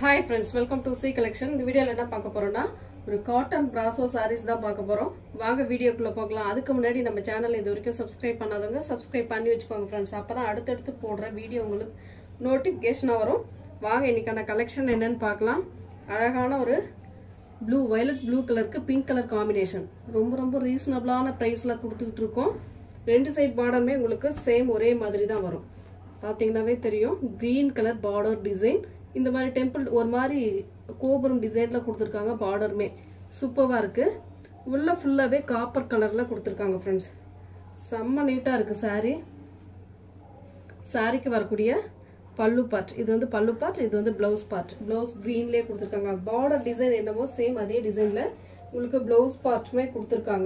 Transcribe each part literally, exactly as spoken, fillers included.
Hi friends, welcome to C-Collection. இந்த வீடியோல என்ன பார்க்க போறோம்னா ஒரு காட்டன் Brasso sarees தான் பார்க்க போறோம். வாங்க வீடியோக்குள்ள போகலாம். அதுக்கு முன்னாடி நம்ம சேனலை இதுவரைக்கும் subscribe பண்ணாதவங்க subscribe பண்ணி வச்சுக்கோங்க friends. அப்பதான் அடுத்தடுத்து போடுற வீடியோ உங்களுக்கு நோட்டிஃபிகேஷனா வரும். வாங்க இன்னைக்கான கலெக்ஷன் என்னன்னு பார்க்கலாம். அழகான ஒரு blue violet blue கலருக்கு pink கலர் காம்பினேஷன். ரொம்ப ரொம்ப ரீசனபிளான பிரைஸ்ல கொடுத்துட்டு இருக்கோம். ரெண்டு சைடு பார்டருமே உங்களுக்கு சேம் ஒரே மாதிரி தான் வரும். பாத்தீங்கன்னாவே தெரியும் green கலர் border டிசைன். இந்த மாதிரி டெம்பிள் ஒரு மாதிரி கோபுரம் டிசைன்ல கொடுத்திருக்காங்க. பார்டருமே சூப்பரா இருக்கு. உள்ள ஃபுல்லாவே காப்பர் கலர்ல கொடுத்திருக்காங்க फ्रेंड्स. செம்ம நீட்டா இருக்கு saree. சாரிக்கு வரக்கூடிய பல்லு பார்ட். இது வந்து பல்லு பார்ட், இது வந்து ப்ளவுஸ் பார்ட். ப்ளவுஸ் கிரீன்லயே கொடுத்திருக்காங்க. பார்டர் டிசைன் என்னமோ சேம் அதே டிசைன்ல உங்களுக்கு ப்ளவுஸ் பார்ட்மே கொடுத்திருக்காங்க.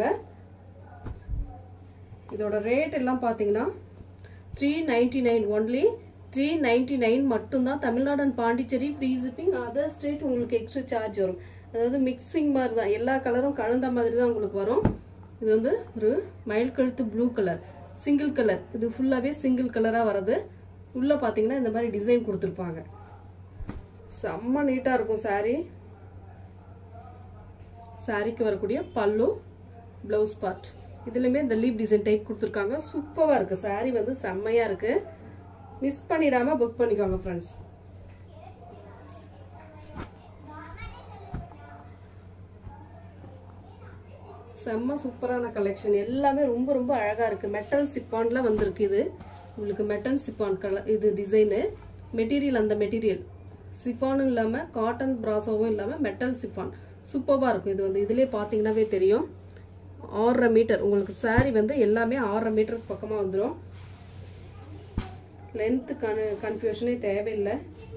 இதோட ரேட் எல்லாம் பாத்தீங்கன்னா three ninety-nine only. three ninety-nine மட்டும் தான். Tamil Nadu and Pondicherry free shipping. Other state உங்களுக்கு எக்ஸ்ட்ரா சார்ஜ் வரும். அதாவது மிக்சிங் மாதிரி தான், எல்லா கலரும் கலந்த மாதிரி தான் உங்களுக்கு வரும். இது வந்து ஒரு மயில் கழுத்து ப்ளூ கலர், சிங்கிள் கலர். இது ஃபுல்லாவே சிங்கிள் கலரா வருது. உள்ள பாத்தீங்கன்னா இந்த மாதிரி டிசைன் கொடுத்திருப்பாங்க. செம்ம நீட்டா இருக்கும் saree. சாரிக்கு வரக்கூடிய பல்லு, பிளவுஸ் பார்ட். இதுலயுமே இந்த லீப் டிசைன் டைப் கொடுத்திருக்காங்க. சூப்பரா இருக்கு saree, வந்து செம்மையா இருக்கு. மிஸ் பண்ணிடாம புக் பண்ணிக்கோங்க फ्रेंड्स. செம்ம சூப்பரான கலெக்ஷன். எல்லாமே ரொம்ப ரொம்ப அழகா இருக்கு. மெட்டல் சிப்பான்ல வந்திருக்கு. இது உங்களுக்கு மெட்டல் சிப்பான் கலர். இது டிசைனு மெட்டீரியல், அந்த மெட்டீரியல் சிப்பானும் இல்லாம காட்டன் பிராசோவும் இல்லாம மெட்டல் சிப்பான் சூப்பரா இருக்கும். இது வந்து இதுலயே பாத்தீங்கன்னாவே தெரியும் ஆறரை மீட்டர் உங்களுக்கு saree வந்து எல்லாமே ஆறரை மீட்டருக்கு பக்கமா வந்துடும். லென்த் கன்ஃபியூஷனே தேவையில்லை.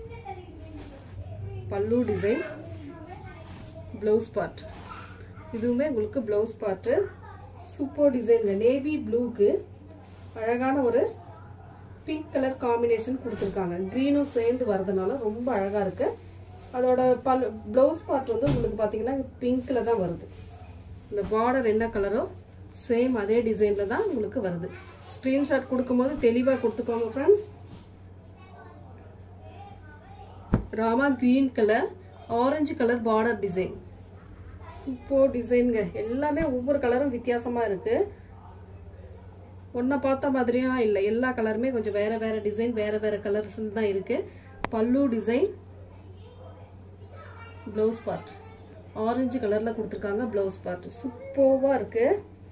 பல்லு டிசைன், ப்ளவுஸ் பார்ட். இதுவுமே உங்களுக்கு blouse part. Super design. Navy ப்ளூக்கு அழகான ஒரு பிங்க் கலர் காம்பினேஷன் கொடுத்துருக்காங்க. கிரீனும் சேர்ந்து வரதுனால ரொம்ப அழகா இருக்கு. அதோட பல் ப்ளவுஸ் பார்ட் வந்து உங்களுக்கு பார்த்தீங்கன்னா பிங்க்ல தான் வருது. இந்த பார்டர் என்ன கலரோ சேம் அதே டிசைன்ல தான் உங்களுக்கு வருது. ஸ்கிரீன்ஷாட் கொடுக்கும்போது தெளிவா கொடுத்துக்கோங்க friends. Rama green colour, orange colour border design. Super டிசைன்ங்க. எல்லாமே ஒவ்வொரு கலரும் வித்தியாசமா இருக்கு. ஒன்ன பார்த்த மாதிரியா இல்லை. எல்லா கலருமே கொஞ்சம் வேற வேற டிசைன், வேற வேற கலர்ஸ் தான் இருக்கு. பல்லு டிசைன், ப்ளவுஸ் பார்ட் ஆரஞ்சு கலர்ல கொடுத்திருக்காங்க. ப்ளவுஸ் பார்ட் சூப்பர்வா இருக்கு.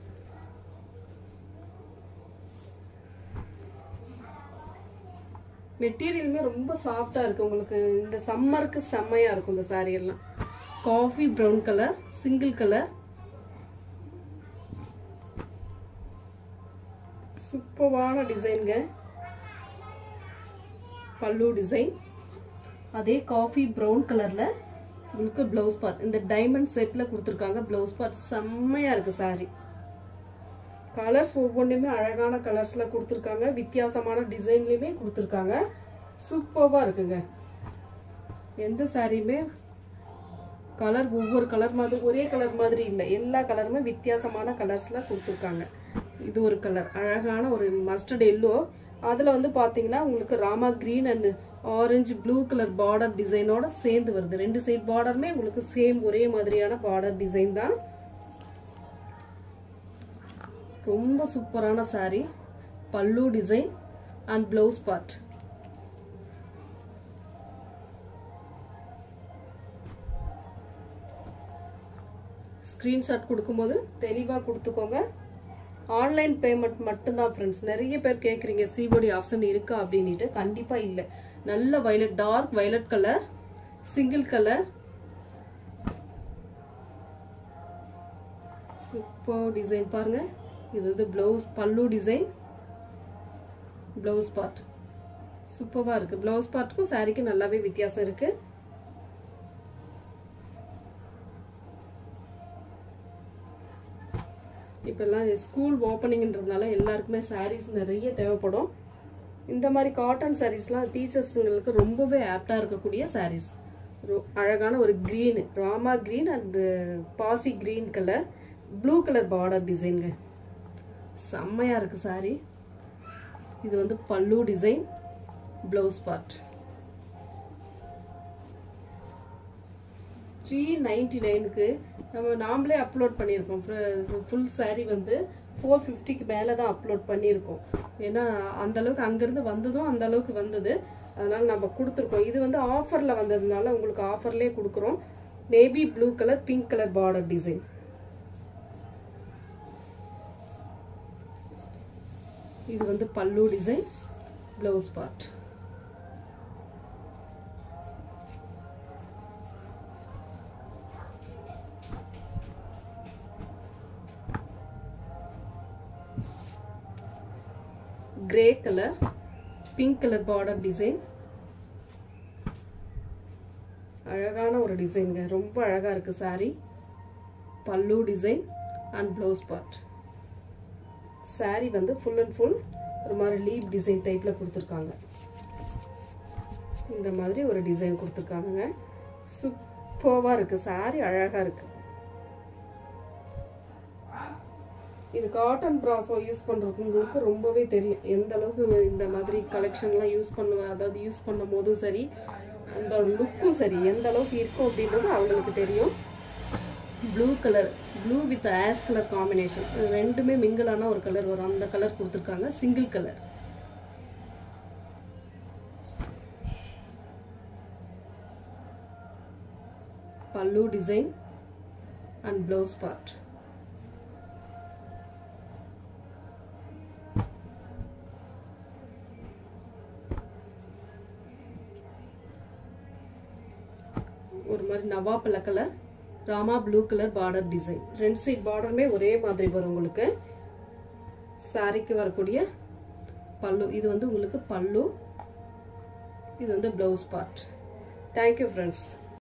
மெட்டீரியலுமே ரொம்ப சாஃப்டா இருக்கு. உங்களுக்கு இந்த சம்மருக்கு செம்மையா இருக்கும் இந்த சாரி எல்லாம். Coffee brown colour, single colour. சூப்பரான டிசைன்ங்க. பல்லு டிசைன் அதே காஃபி பிரவுன் கலர்ல உங்களுக்கு ப்ளவுஸ் பார்ட் இந்த டைமண்ட் ஷேப்ல கொடுத்திருக்காங்க. ப்ளவுஸ் பார்ட் செம்மையா இருக்கு சாரி. கலர்ஸ் ஒவ்வொன்றுமே அழகான கலர்ஸ்ல கொடுத்துருக்காங்க. வித்தியாசமான டிசைன்லயுமே கொடுத்துருக்காங்க. சூப்பரா இருக்குங்க. எந்த சாரியுமே கலர் ஒவ்வொரு கலர் மாதிரி ஒரே கலர் மாதிரி இல்லை. எல்லா கலருமே வித்தியாசமான கலர்ஸ்ல கொடுத்துருக்காங்க. இது ஒரு கலர் அழகான ஒரு மஸ்டர்ட் எல்லோ. அதுல வந்து பாத்தீங்கன்னா உங்களுக்கு Rama green and orange blue colour border டிசைனோட சேர்ந்து வருது. ரெண்டு சைடு பார்டருமே உங்களுக்கு சேம் ஒரே மாதிரியான பார்டர் டிசைன் தான். ரொம்ப சூப்பரான saree. பல்லு design and blouse part. Screenshot கொடுக்கும்போது தெளிவா கொடுத்துக்கோங்க. ஆன்லைன் பேமெண்ட் மட்டும்தான் ஃப்ரெண்ட்ஸ். நிறைய பேர் கேட்குறீங்க சிஓடி ஆப்ஷன் இருக்கா அப்படின்ட்டு. கண்டிப்பா இல்லை. நல்ல violet, dark violet colour, single colour. Super design பாருங்க. இது வந்து ப்ளவுஸ் பல்லு டிசைன், ப்ளவுஸ் பார்ட் சூப்பரா இருக்கு. ப்ளவுஸ் பார்ட்டுக்கும் சாரிக்கு நல்லாவே வித்தியாசம் இருக்கு. இப்பெல்லாம் ஸ்கூல் ஓப்பனிங்ன்றதுனால எல்லாருக்குமே சாரீஸ் நிறைய தேவைப்படும். இந்த மாதிரி காட்டன் சாரீஸ்லாம் டீச்சர்ஸுங்களுக்கு ரொம்பவே ஆப்டா இருக்கக்கூடிய சாரீஸ். அழகான ஒரு கிரீன், ராமா கிரீன் அண்ட் பாசி green colour, blue colour border டிசைன்ங்க. செம்மையா இருக்கு சாரி. இது வந்து பல்லு design, blouse part. Three ninety நைனுக்கு நம்ம நாமளே அப்லோட் பண்ணியிருக்கோம். ஃபுல் சாரீ வந்து ஃபோர் ஃபிஃப்டிக்கு மேலே தான் அப்லோட் பண்ணியிருக்கோம். ஏன்னா அந்தளவுக்கு அங்கேருந்து வந்ததும் அந்த அளவுக்கு வந்தது, அதனால் நம்ம கொடுத்துருக்கோம். இது வந்து ஆஃபரில் வந்ததுனால உங்களுக்கு ஆஃபர்லேயே கொடுக்குறோம். Navy blue colour pink colour border design. இது வந்து பல்லு design, blouse part. Grey colour pink colour border design. அழகான ஒரு டிசைன்ங்க, ரொம்ப அழகா இருக்கு சாரி. பல்லு design and blouse part. Sari வந்து ஃபுல் அண்ட் ஃபுல் ஒரு மாதிரி லீப் டிசைன் டைப்ல கொடுத்துருக்காங்க. இந்த மாதிரி ஒரு டிசைன் கொடுத்துருக்காங்க. சூப்பர்வா இருக்கு சாரி, அழகா இருக்கு. இது காட்டன் பிராசோ யூஸ் பண்றவங்களுக்கு ரொம்பவே தெரியும் எந்த அளவுக்கு இந்த மாதிரி கலெக்ஷன்லாம் யூஸ் பண்ணுவேன். அதாவது யூஸ் பண்ணும் போதும் சரி, அந்த லுக்கும் சரி எந்த அளவுக்கு இருக்கும் அப்படின்றது அவங்களுக்கு தெரியும். Blue colour, blue with ash colour combination, ரெண்டுமே மிங்கிளான ஒரு கலர் வரும், அந்த கலர் கொடுத்துருக்காங்க. Single colour. பல்லு டிசைன் அண்ட் ப்ளவுஸ் பார்ட். ஒரு மாதிரி நவாப்பழ கலர் Rama blue colour border design. ரெண்டு சைட் பார்டருமே ஒரே மாதிரி வரும் உங்களுக்கு. சாரிக்கு வரக்கூடிய பல்லு, இது வந்து உங்களுக்கு பல்லு, இது வந்து ப்ளவுஸ் பார்ட். Thank you friends.